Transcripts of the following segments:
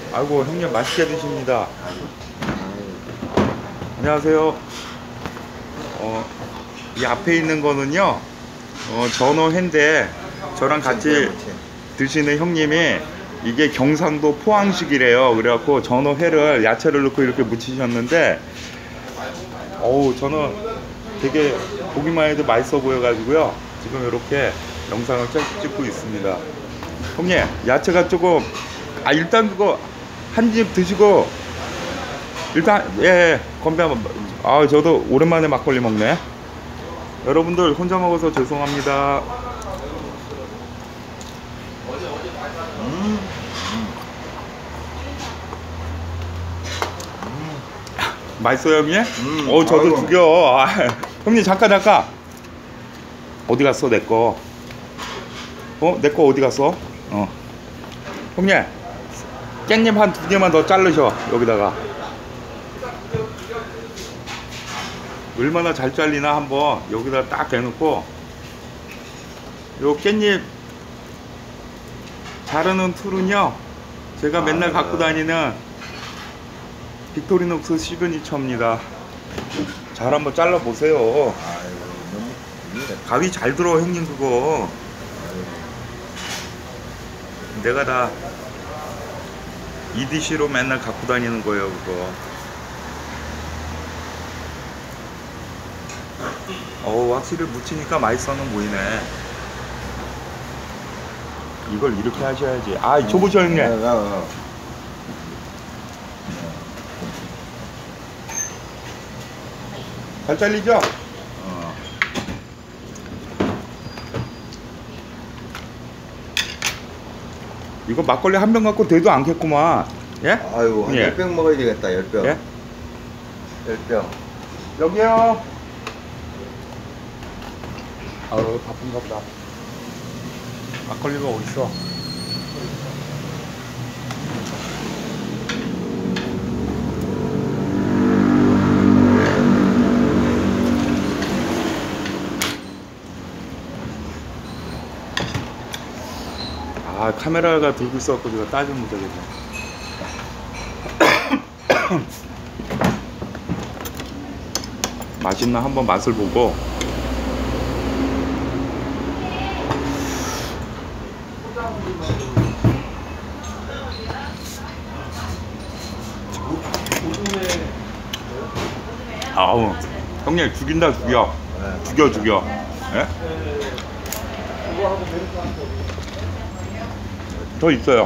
아이고 형님 맛있게 드십니다. 안녕하세요. 이 앞에 있는 거는요 전어회인데 저랑 같이 드시는 형님이 이게 경상도 포항식이래요. 그래갖고 전어회를 야채를 넣고 이렇게 무치셨는데 어우 저는 되게 보기만 해도 맛있어 보여가지고요 지금 이렇게 영상을 찍고 있습니다. 형님 야채가 조금 일단 그거 한 입 드시고 일단 예 건배 한번. 저도 오랜만에 막걸리 먹네. 여러분들 혼자 먹어서 죄송합니다. 맛있어요 형님? 저도 아이고. 죽여. 형님 잠깐 어디 갔어 내꺼? 내꺼 어디 갔어? 형님 깻잎 한 2개만 더 자르셔. 여기다가 얼마나 잘 잘리나 한번 여기다 딱 대놓고 요 깻잎 자르는 툴은요 제가 맨날 갖고 다니는 빅토리녹스 시그니처입니다. 잘 한번 잘라 보세요. 가위 잘 들어 형님. 그거 내가 다 EDC로 맨날 갖고 다니는 거예요 그거. 확실히 무치니까 맛있어는 보이네. 이걸 이렇게 하셔야지. 줘보셔 형님. 잘 잘리죠? 이거 막걸리 한 병 갖고 돼도 않겠구만. 예? 아이고 한 예. 10병 먹어야 되겠다. 10병. 예? 10병. 여기요. 바쁜가 보다. 막걸리가 어딨어? 카메라가 들고 있어갖고 내가 따지면 못하겠네. 맛있나 한번 맛을 보고. 형님 죽인다 죽여. 죽여. 예? 더 있어요.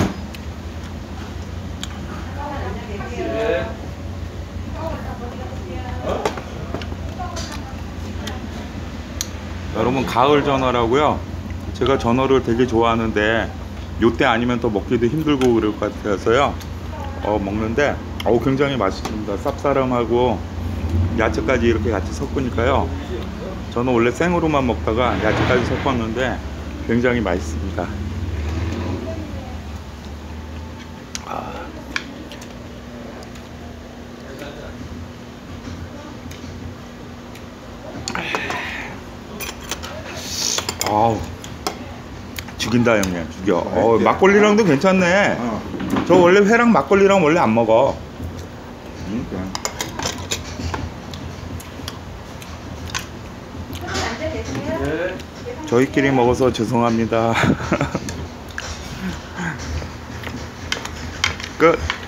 여러분 가을 전어라고요. 제가 전어를 되게 좋아하는데 요때 아니면 더 먹기도 힘들고 그럴 것 같아서요 먹는데 굉장히 맛있습니다. 쌉싸름하고 야채까지 이렇게 같이 섞으니까요. 저는 원래 생으로만 먹다가 야채까지 섞었는데 굉장히 맛있습니다. 죽인다 형님. 죽여. 막걸리랑도 괜찮네. 저 원래 회랑 막걸리랑 원래 안 먹어. 저희끼리 먹어서 죄송합니다. 끝.